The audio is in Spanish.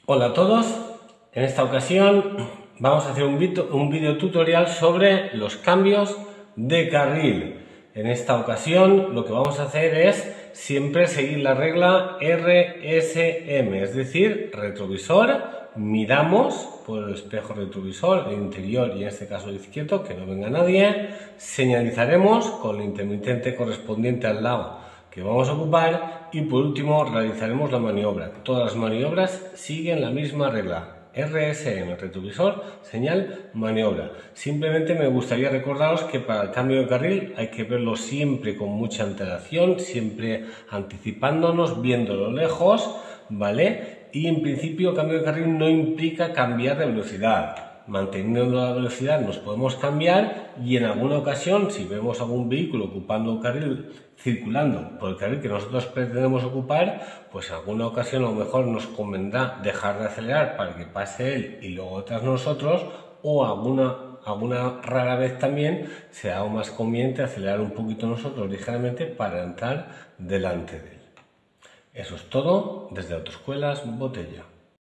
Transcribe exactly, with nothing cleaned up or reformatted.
Hola a todos, en esta ocasión vamos a hacer un video, un video tutorial sobre los cambios de carril. En esta ocasión lo que vamos a hacer es siempre seguir la regla R S M, es decir, retrovisor, miramos por el espejo retrovisor, el interior y en este caso el izquierdo, que no venga nadie, señalizaremos con el intermitente correspondiente al lado que vamos a ocupar y por último realizaremos la maniobra. Todas las maniobras siguen la misma regla. R S M, retrovisor, señal, maniobra. Simplemente me gustaría recordaros que para el cambio de carril hay que verlo siempre con mucha antelación, siempre anticipándonos, viéndolo lejos, ¿vale? Y en principio el cambio de carril no implica cambiar de velocidad. Manteniendo la velocidad nos podemos cambiar y en alguna ocasión, si vemos algún vehículo ocupando un carril, circulando por el carril que nosotros pretendemos ocupar, pues en alguna ocasión a lo mejor nos convendrá dejar de acelerar para que pase él y luego tras nosotros, o alguna, alguna rara vez también será aún más conveniente acelerar un poquito nosotros ligeramente para entrar delante de él. Eso es todo desde Autoescuelas Botella.